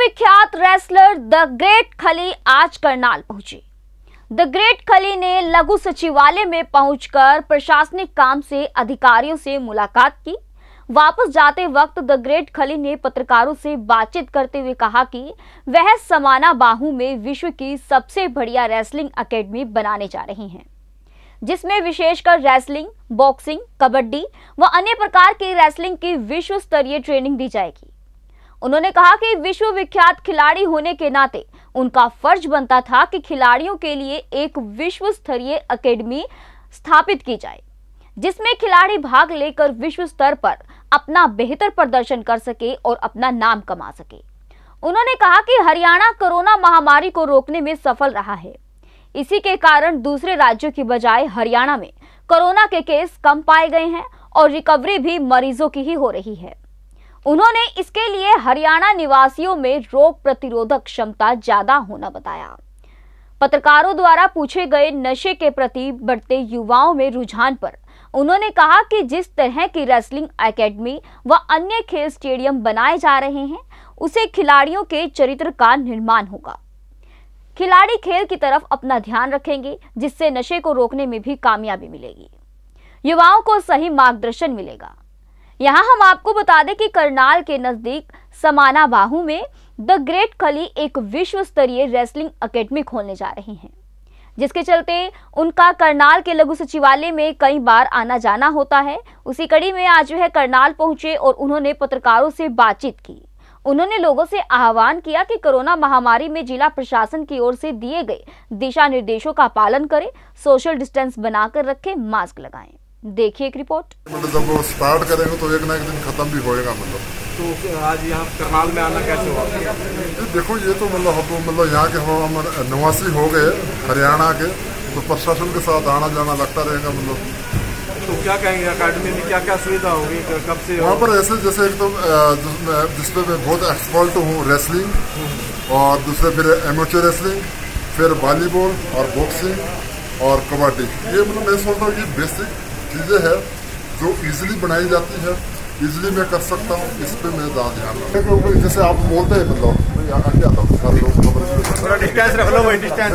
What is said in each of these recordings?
विश्वविख्यात wrestler the great खली आज करनाल पहुंची। द ग्रेट खली ने लघु सचिवालय में पहुंचकर प्रशासनिक काम से अधिकारियों से मुलाकात की। वापस जाते वक्त द ग्रेट खली ने पत्रकारों से बातचीत करते हुए कहा कि वह समाना बाहू में विश्व की सबसे बढ़िया रेसलिंग एकेडमी बनाने जा रही हैं, जिसमें विशेषकर रेसलिंग, बॉक्सिंग, कबड्डी व अन्य प्रकार की रेसलिंग की विश्व स्तरीय ट्रेनिंग दी जाएगी। उन्होंने कहा कि विश्व विख्यात खिलाड़ी होने के नाते उनका फर्ज बनता था कि खिलाड़ियों के लिए एक विश्व स्तरीय एकेडमी स्थापित की जाए, जिसमें खिलाड़ी भाग लेकर विश्व स्तर पर अपना बेहतर प्रदर्शन कर सके और अपना नाम कमा सके। उन्होंने कहा कि हरियाणा कोरोना महामारी को रोकने में सफल रहा है। इसी के कारण दूसरे राज्यों की बजाय हरियाणा में कोरोना के केस कम पाए गए हैं और रिकवरी भी मरीजों की ही हो रही है। उन्होंने इसके लिए हरियाणा निवासियों में रोग प्रतिरोधक क्षमता ज्यादा होना बताया। पत्रकारों द्वारा पूछे गए नशे के प्रति बढ़ते युवाओं में रुझान पर उन्होंने कहा कि जिस तरह की रेसलिंग एकेडमी व अन्य खेल स्टेडियम बनाए जा रहे हैं, उसे खिलाड़ियों के चरित्र का निर्माण होगा। खिलाड़ी खेल की तरफ अपना ध्यान रखेंगे, जिससे नशे को रोकने में भी कामयाबी मिलेगी, युवाओं को सही मार्गदर्शन मिलेगा। यहाँ हम आपको बता दें कि करनाल के नजदीक समाना बाहू में द ग्रेट खली एक विश्व स्तरीय रेसलिंग एकेडमी खोलने जा रही हैं, जिसके चलते उनका करनाल के लघु सचिवालय में कई बार आना जाना होता है। उसी कड़ी में आज वह करनाल पहुंचे और उन्होंने पत्रकारों से बातचीत की। उन्होंने लोगों से आह्वान किया कि कोरोना महामारी में जिला प्रशासन की ओर से दिए गए दिशा निर्देशों का पालन करें, सोशल डिस्टेंस बनाकर रखें, मास्क लगाएं। देखिए एक रिपोर्ट। जब वो स्टार्ट करेंगे तो एक ना एक दिन खत्म भी होएगा। तो आज यहाँ करनाल में आना कैसे हुआ? देखो ये तो यहाँ के हम निवासी हो गए हरियाणा के, तो प्रशासन के साथ आना जाना लगता रहेगा। तो क्या कहेंगे, अकेडमी में क्या क्या सुविधा होगी, कब से वहाँ पर ऐसे जैसे एक तो जिसमें मैं बहुत एक्सपर्ट हूँ रेसलिंग, और दूसरे फिर एमेचर रेसलिंग, फिर वॉलीबॉल और बॉक्सिंग और कबड्डी। ये मैं सोचता हूँ कि बेसिक चीजें हैं जो इजीली बनाई जाती है, इजीली मैं कर सकता हूँ। इस पे मैं ज़्यादा ध्यान रखता हूँ। जैसे आप बोलते हैं मैं आगे आता हूँ, सारे लोग थोड़ा डिस्टेंस रख लो, डिस्टेंस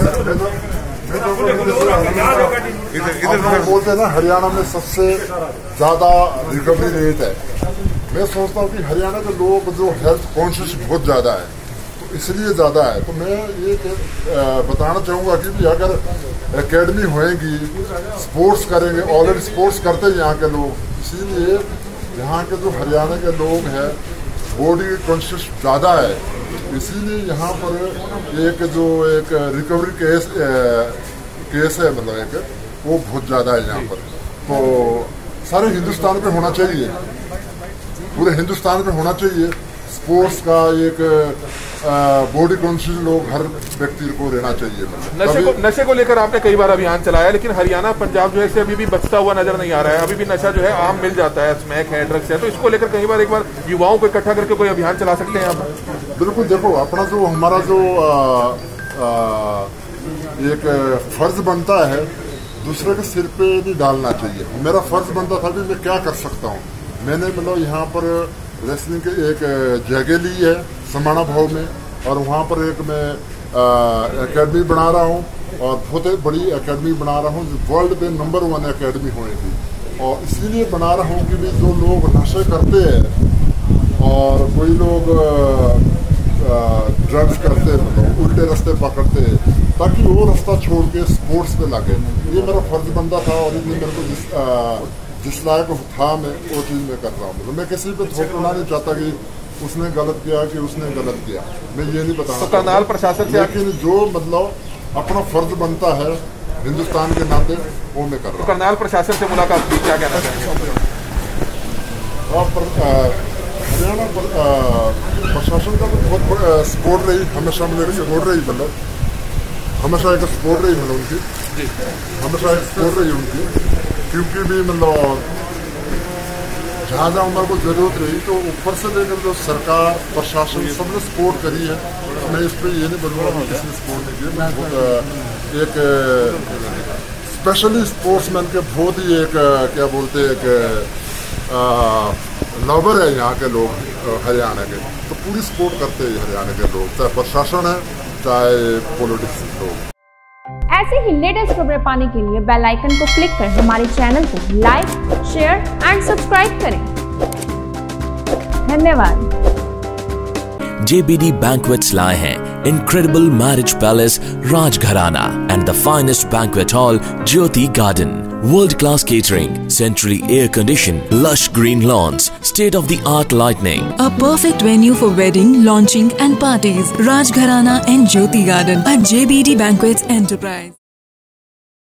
बोलते हैं ना, हरियाणा में सबसे ज्यादा रिकवरी रेट है। मैं सोचता हूँ कि हरियाणा के लोग जो हेल्थ कॉन्शियस बहुत ज्यादा है, तो इसलिए ज्यादा है। तो मैं ये बताना चाहूँगा कि अगर एकेडमी होएगी, स्पोर्ट्स करेंगे, ऑलरेडी स्पोर्ट्स करते हैं यहाँ के लोग, इसीलिए यहाँ के जो हरियाणा के लोग हैं बॉडी कॉन्शियस ज़्यादा है, इसीलिए यहाँ पर एक रिकवरी केस है, एक वो बहुत ज़्यादा है यहाँ पर। तो सारे हिंदुस्तान में होना चाहिए, पूरे हिंदुस्तान में होना चाहिए स्पोर्ट्स का एक बॉडी कॉन्शियस लोग हर व्यक्ति को रहना चाहिए। नशे को लेकर आपने कई बार अभियान चलाया, लेकिन हरियाणा पंजाब जो है इसे अभी भी बचता हुआ नजर नहीं आ रहा है। अभी भी नशा जो है आम मिल जाता है, स्मैक है, ड्रग्स है। तो इसको लेकर एक बार युवाओं को इकट्ठा करके कोई अभियान चला सकते हैं आप? बिल्कुल। देखो अपना जो हमारा जो एक फर्ज बनता है, दूसरे के सिर पे नहीं डालना चाहिए। मेरा फर्ज बनता था कि मैं क्या कर सकता हूँ। मैंने यहाँ पर रेसलिंग की एक जगह ली है समाना भाव में, और वहाँ पर एक मैं एकेडमी बना रहा हूँ, और बहुत बड़ी एकेडमी बना रहा हूँ जो वर्ल्ड में नंबर 1 एकेडमी होगी। और इसीलिए बना रहा हूँ कि जो लोग नशे करते हैं और कोई लोग ड्रग्स करते हैं, उल्टे रास्ते पकड़ते हैं, ताकि वो रास्ता छोड़ के स्पोर्ट्स पे लगे। ये मेरा फर्ज बनता था, और इसलिए मेरे को जिस लायक था मैं वो चीज़ में कर रहा हूँ। मैं किसी पे थोपना नहीं चाहता कि उसने गलत किया कि उसने गलत किया, मैं ये नहीं बताना। तो करनाल प्रशासन से लेकिन जो अपना फर्ज बनता है हिंदुस्तान के नाते वो मैं कर रहा हूँ। तो करनाल प्रशासन से मुलाकात की, क्या कहना चाहेंगे? हरियाणा प्रशासन का तो बहुत सपोर्ट रही, हमेशा मेरी सपोर्ट रही, हमेशा एक सपोर्ट रही उनकी, हमेशा एक सपोर्ट रही उनकी, क्योंकि भी जहाँ जहाँ उनको जरूरत रही तो ऊपर से लेकर जो सरकार प्रशासन सबने सपोर्ट करी है। मैं इस पर ये नहीं बोलूँगा कि किसने सपोर्ट नहीं किया। मैं बहुत एक स्पेशली स्पोर्ट्समैन के बहुत ही एक क्या बोलते हैं एक लवर है यहाँ के लोग हरियाणा के, तो पूरी सपोर्ट करते हैं हरियाणा के लोग, चाहे प्रशासन है चाहे पॉलिटिक्स लोग। ऐसे ही लेटेस्ट खबरें पाने के लिए बेल आइकन को क्लिक कर हमारे चैनल को लाइक, शेयर एंड सब्सक्राइब करें। धन्यवाद। JBD Banquets लाए हैं incredible marriage palace Rajgharana and the finest banquet hall Jyoti Garden. World-class catering, centrally air-conditioned, lush green lawns, state-of-the-art lighting. A perfect venue for wedding, launching and parties. Rajgharana and Jyoti Garden at JBD Banquets Enterprise.